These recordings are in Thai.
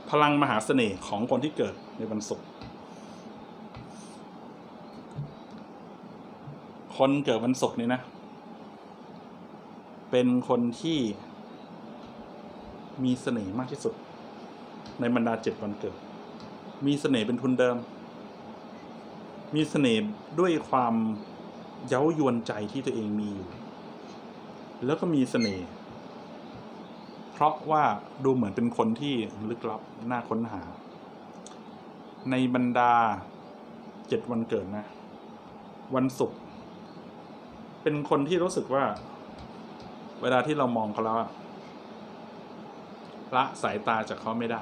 พลังมหาเสน่ห์ของคนที่เกิดในวันศุกร์คนเกิดวันศุกร์นี่นะเป็นคนที่มีเสน่ห์มากที่สุดในบรรดา7 วันเกิดมีเสน่ห์เป็นทุนเดิมมีเสน่ห์ด้วยความเย้ายวนใจที่ตัวเองมีอยู่แล้วก็มีเสน่ห์เพราะว่าดูเหมือนเป็นคนที่ลึกลับน่าค้นหาในบรรดา7 วันเกิดนะวันศุกร์เป็นคนที่รู้สึกว่าเวลาที่เรามองเขาแล้วละสายตาจากเขาไม่ได้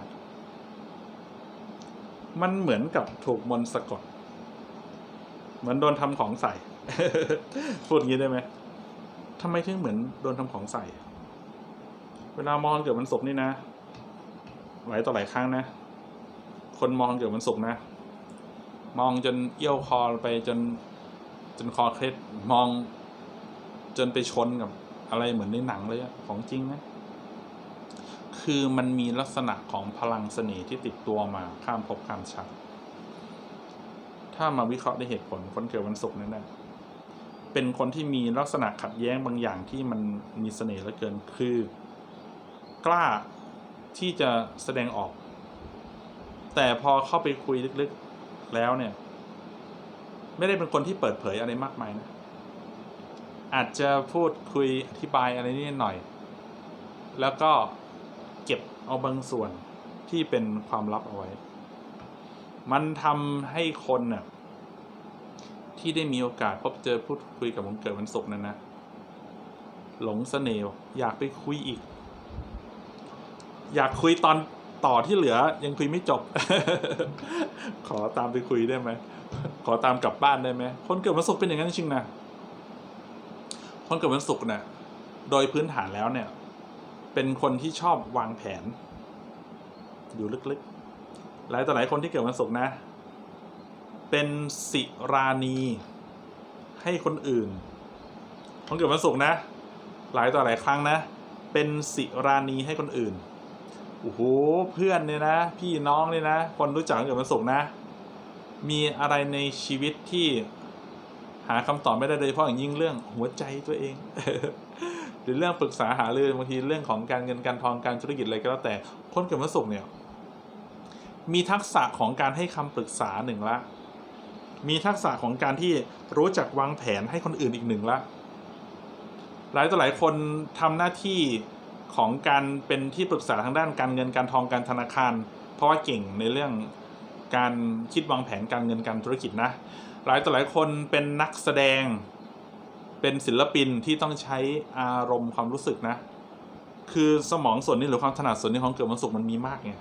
มันเหมือนกับถูกมนต์สะกดเหมือนโดนทำของใส่ พูดงี้ได้ไหมทำไมถึงเหมือนโดนทำของใส่เวลามองเกิดวันศุกร์นี่นะหลายต่อหลายครั้งนะคนมองเกิดวันศุกร์นะมองจนเอี้ยวคอไปจนคอเคล็ดมองจนไปชนกับอะไรเหมือนในหนังเลยของจริงนะคือมันมีลักษณะของพลังเสน่ห์ที่ติดตัวมาข้ามภพข้ามชาติถ้ามาวิเคราะห์ด้วยเหตุผลคนเกิดวันศุกร์นั่นแหละเป็นคนที่มีลักษณะขัดแย้งบางอย่างที่มันมีเสน่ห์เหลือเกินคือกล้าที่จะแสดงออกแต่พอเข้าไปคุยลึกๆแล้วเนี่ยไม่ได้เป็นคนที่เปิดเผยอะไรมากมายนะอาจจะพูดคุยอธิบายอะไรนิดหน่อยแล้วก็เก็บเอาบางส่วนที่เป็นความลับเอาไว้มันทำให้คนน่ะที่ได้มีโอกาสพบเจอพูดคุยกับคนเกิดวันศุกร์นั้นนะหลงเสน่ห์อยากไปคุยอีกอยากคุยตอนต่อที่เหลือยังคุยไม่จบ ขอตามไปคุยได้ไหมขอตามกลับบ้านได้ไหมคนเกิดวันศุกร์เป็นอย่างนั้นจริงๆนะคนเกิดวันศุกร์เนี่ยโดยพื้นฐานแล้วเนี่ยเป็นคนที่ชอบวางแผนอยู่ลึกๆหลายต่อหลายคนที่เกิดวันศุกร์นะเป็นศิรานีให้คนอื่นคนเกิดวันศุกร์นะหลายต่อหลายครั้งนะเป็นศิรานีให้คนอื่นโอ้โหเพื่อนเนี่ยนะพี่น้องเนี่ยนะคนรู้จักเกิดวันศุกร์นะมีอะไรในชีวิตที่หาคำตอบไม่ได้โดยเฉพาะอย่างยิ่งเรื่องหัวใจตัวเอง หรือเรื่องปรึกษาหารือบางทีเรื่องของการเงินการทองการธุรกิจอะไรก็แล้วแต่คนเกิดวันศุกร์เนี่ยมีทักษะของการให้คำปรึกษาหนึ่งละมีทักษะของการที่รู้จักวางแผนให้คนอื่นอีกหนึ่งละหลายต่อหลายคนทำหน้าที่ของการเป็นที่ปรึกษาทางด้านการเงินการทองการธนาคารเพราะว่าเก่งในเรื่องการคิดวางแผนการเงินการธุรกิจนะหลายต่อหลายคนเป็นนักแสดงเป็นศิลปินที่ต้องใช้อารมณ์ความรู้สึกนะคือสมองส่วนนี้หรือความถนัดส่วนนี้ของเกิดวันศุกร์มันมีมากไง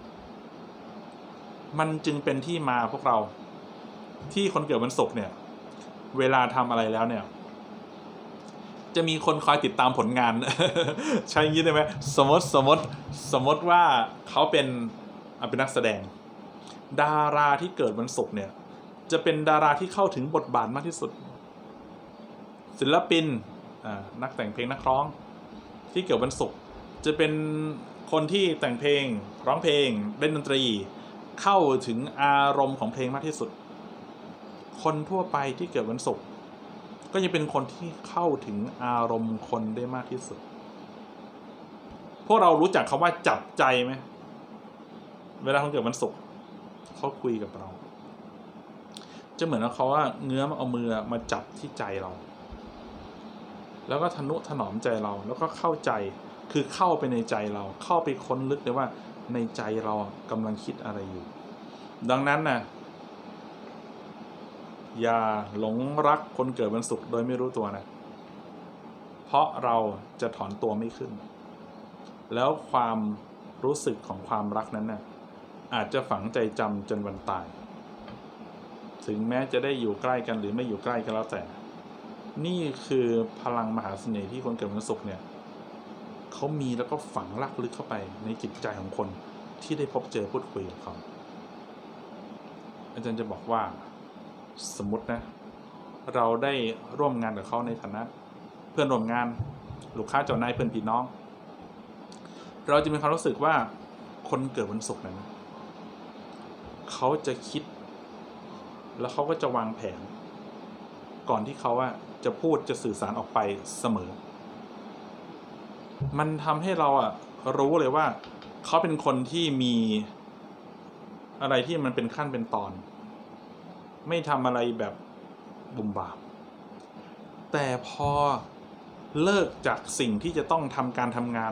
มันจึงเป็นที่มาพวกเราที่คนเกิดวันศุกร์เนี่ยเวลาทำอะไรแล้วเนี่ยจะมีคนคอยติดตามผลงาน ใช่ยินได้ไหมสมมติว่าเขาเป็นนักแสดงดาราที่เกิดวันศุกร์เนี่ยจะเป็นดาราที่เข้าถึงบทบาทมากที่สุดศิลปินนักแต่งเพลงนักร้องที่เกิดวันศุกร์จะเป็นคนที่แต่งเพลงร้องเพลงเล่นดนตรีเข้าถึงอารมณ์ของเพลงมากที่สุดคนทั่วไปที่เกิดวันศุกร์ก็ยังเป็นคนที่เข้าถึงอารมณ์คนได้มากที่สุดพวกเรารู้จักคำว่าจับใจไหมเวลาคนเกิดวันศุกร์เขาคุยกับเราจะเหมือนเขาว่าเงื้อเอามือมาจับที่ใจเราแล้วก็ทนุถนอมใจเราแล้วก็เข้าใจคือเข้าไปในใจเราเข้าไปค้นลึกเลยว่าในใจเรากำลังคิดอะไรอยู่ดังนั้นนะอย่าหลงรักคนเกิดวันศุกร์โดยไม่รู้ตัวนะเพราะเราจะถอนตัวไม่ขึ้นแล้วความรู้สึกของความรักนั้นนะอาจจะฝังใจจำจนวันตายถึงแม้จะได้อยู่ใกล้กันหรือไม่อยู่ใกล้ก็แล้วแต่นี่คือพลังมหาเสน่ห์ที่คนเกิดวันศุกร์เนี่ยเขามีแล้วก็ฝังลักลึกเข้าไปในจิตใจของคนที่ได้พบเจอพูดคุยกับเขาอาจารย์จะบอกว่าสมมตินะเราได้ร่วมงานกับเขาในฐานะเพื่อนร่วมงานลูกค้าเจ้านายเพื่อนพี่น้องเราจะมีความรู้สึกว่าคนเกิดวันศุกร์นั้นเขาจะคิดแล้วเขาก็จะวางแผนก่อนที่เขาจะพูดจะสื่อสารออกไปเสมอมันทำให้เรารู้เลยว่าเขาเป็นคนที่มีอะไรที่มันเป็นขั้นเป็นตอนไม่ทำอะไรแบบบุ่มบ่ามแต่พอเลิกจากสิ่งที่จะต้องทำการทำงาน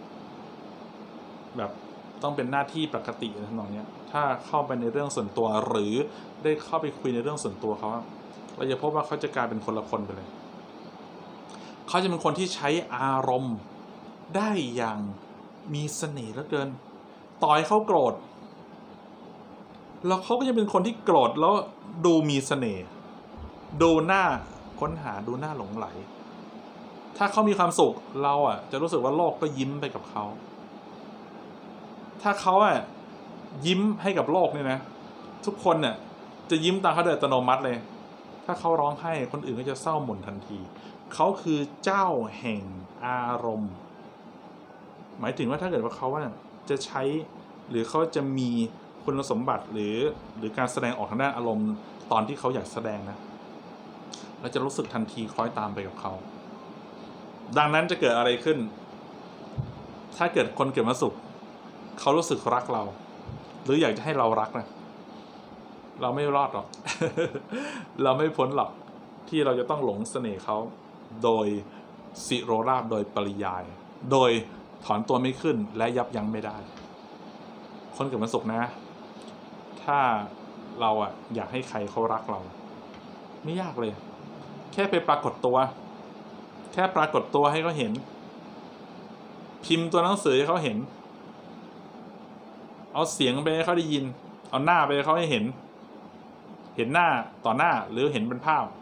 แบบต้องเป็นหน้าที่ปกติอะไรทั้งนี้ถ้าเข้าไปในเรื่องส่วนตัวหรือได้เข้าไปคุยในเรื่องส่วนตัวเขาเราจะพบว่าเขาจะกลายเป็นคนละคนไปเลยเขาจะเป็นคนที่ใช้อารมณ์ได้อย่างมีเสน่ห์เหลือเกินต่อให้เขาโกรธแล้วเขาก็จะเป็นคนที่โกรธแล้วดูมีเสน่ห์ดูหน้าค้นหาดูหน้าหลงไหลถ้าเขามีความสุขเราจะรู้สึกว่าโลกก็ยิ้มไปกับเขาถ้าเขายิ้มให้กับโลกเนี่ยนะทุกคนเนี่ยจะยิ้มตามเขาโดยอัตโนมัติเลยถ้าเขาร้องไห้คนอื่นก็จะเศร้าหม่นทันทีเขาคือเจ้าแห่งอารมณ์หมายถึงว่าถ้าเกิดว่าเขาจะใช้หรือเขาจะมีคุณสมบัติหรือการแสดงออกทางด้านอารมณ์ตอนที่เขาอยากแสดงนะเราจะรู้สึกทันทีคล้อยตามไปกับเขาดังนั้นจะเกิดอะไรขึ้นถ้าเกิดคนเกิดวันศุกร์เขารู้สึกรักเราหรืออยากจะให้เรารักนะเราไม่รอดหรอก เราไม่พ้นหรอกที่เราจะต้องหลงเสน่ห์เขาโดยสิโรราบโดยปริยายโดยถอนตัวไม่ขึ้นและยับยั้งไม่ได้คนเกิดวันศุกร์นะถ้าเราอยากให้ใครเขารักเราไม่ยากเลยแค่ไปปรากฏตัวแค่ปรากฏตัวให้เขาเห็นพิมพ์ตัวหนังสือให้เขาเห็นเอาเสียงไปให้เขาได้ยินเอาหน้าไปให้เขาให้เห็นหน้าต่อหน้าหรือเห็นเป็นภาพ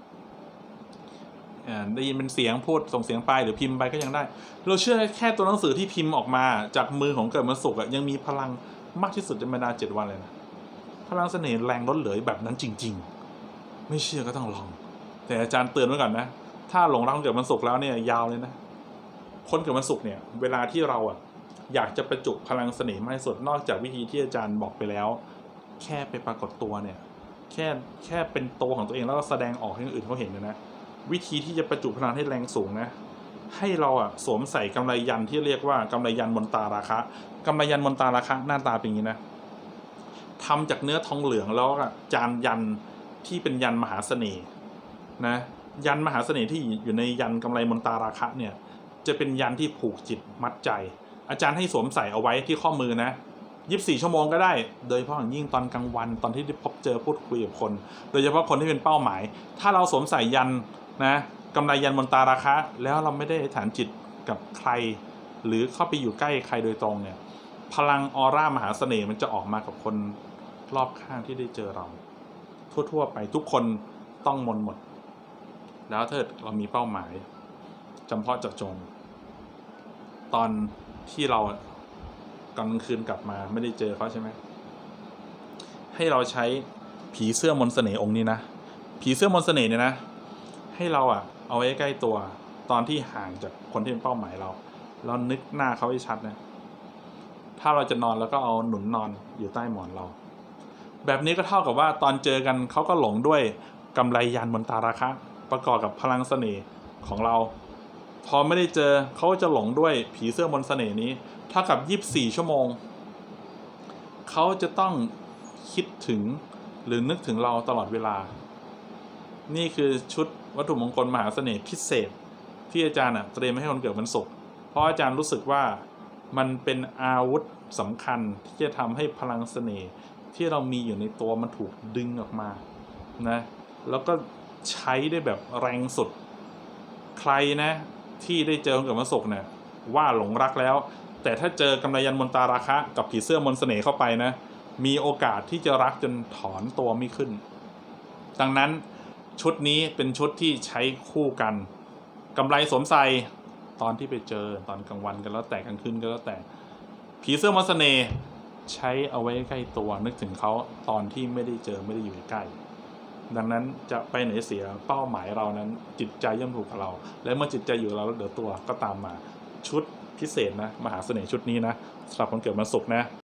ได้ยินเป็นเสียงพูดส่งเสียงไปหรือพิมพ์ไปก็ยังได้เราเชื่อแค่ตัวหนังสือที่พิมพ์ออกมาจากมือของเกิดวันศุกร์ยังมีพลังมากที่สุดในบรรดา7 วันเลยนะพลังเสน่ห์แรงล้นเหลือแบบนั้นจริงๆไม่เชื่อก็ต้องลองแต่อาจารย์เตือนไว้ก่อนนะถ้าหลงรักเกิดวันศุกร์แล้วเนี่ยยาวเลยนะคนเกิดวันศุกร์เนี่ยเวลาที่เราอยากจะประจุพลังเสน่ห์มากที่สุดนอกจากวิธีที่อาจารย์บอกไปแล้วแค่ไปปรากฏตัวเนี่ยแค่เป็นตัวของตัวเองแล้วก็แสดงออกให้คนอื่นเขาเห็นเลยนะวิธีที่จะประจุพลังให้แรงสูงนะให้เราสวมใส่กำไรยันที่เรียกว่ากำไรยันมนตาราคะกำไรยันมนตาราคะหน้าตาเป็นอย่างนี้นะทำจากเนื้อทองเหลืองแล้วจานยันที่เป็นยันมหาเสน่ห์นะยันมหาเสน่ห์ที่อยู่ในยันกำไรมนตาราคะเนี่ยจะเป็นยันที่ผูกจิตมัดใจอาจารย์ให้สวมใส่เอาไว้ที่ข้อมือนะ24 ชั่วโมงก็ได้โดยเฉพาะอย่างยิ่งตอนกลางวันตอนที่ได้พบเจอพูดคุยกับคนโดยเฉพาะคนที่เป็นเป้าหมายถ้าเราสวมใส่ยันนะกำไรยันมนตาราคะแล้วเราไม่ได้ฐานจิตกับใครหรือเข้าไปอยู่ใกล้ใครโดยตรงเนี่ยพลังออร่ามหาเสน่ห์มันจะออกมากับคนรอบข้างที่ได้เจอเราทั่วๆไปทุกคนต้องมนหมดแล้วถ้าเรามีเป้าหมายจำเพาะเจาะจงตอนที่เรากลางคืนกลับมาไม่ได้เจอเขาใช่ไหมให้เราใช้ผีเสื้อมนต์เสน่ห์องค์นี้นะผีเสื้อมนต์เสน่ห์เนี่ยนะให้เราเอาไว้ใกล้ตัวตอนที่ห่างจากคนที่เป็นเป้าหมายเรานึกหน้าเขาให้ชัดนะถ้าเราจะนอนแล้วก็เอาหนุนนอนอยู่ใต้หมอนเราแบบนี้ก็เท่ากับว่าตอนเจอกันเขาก็หลงด้วยกำไรยันมนตาราคะประกอบกับพลังเสน่ห์ของเราพอไม่ได้เจอเขาจะหลงด้วยผีเสื้อมนต์เสน่ห์นี้เท่ากับ24 ชั่วโมงเขาจะต้องคิดถึงหรือนึกถึงเราตลอดเวลานี่คือชุดวัตถุมงคลมหาเสน่ห์พิเศษที่อาจารย์เตรียมให้คนเกิดวันศุกร์เพราะอาจารย์รู้สึกว่ามันเป็นอาวุธสำคัญที่จะทำให้พลังเสน่ห์ที่เรามีอยู่ในตัวมันถูกดึงออกมานะแล้วก็ใช้ได้แบบแรงสุดใครนะที่ได้เจอคนเกิดวันศุกร์เนี่ยว่าหลงรักแล้วแต่ถ้าเจอกำไรยันมนตาราคะกับผีเสื้อมนต์เสน่ห์เข้าไปนะมีโอกาสที่จะรักจนถอนตัวไม่ขึ้นดังนั้นชุดนี้เป็นชุดที่ใช้คู่กันกำไรสวมใส่ตอนที่ไปเจอตอนกลางวันกันแล้วแต่กลางคืนก็แล้วแต่ผีเสื้อมนต์เสน่ห์ใช้เอาไว้ใกล้ตัวนึกถึงเขาตอนที่ไม่ได้เจอไม่ได้อยู่ใกล้ดังนั้นจะไปไหนเสียเป้าหมายเรานั้นจิตใจย่อมถูกกับเราและเมื่อจิตใจอยู่กับเราแล้วเดี๋ยวตัวก็ตามมาชุดพิเศษนะมหาเสน่ห์ชุดนี้นะสำหรับคนเกิดวันศุกร์นะ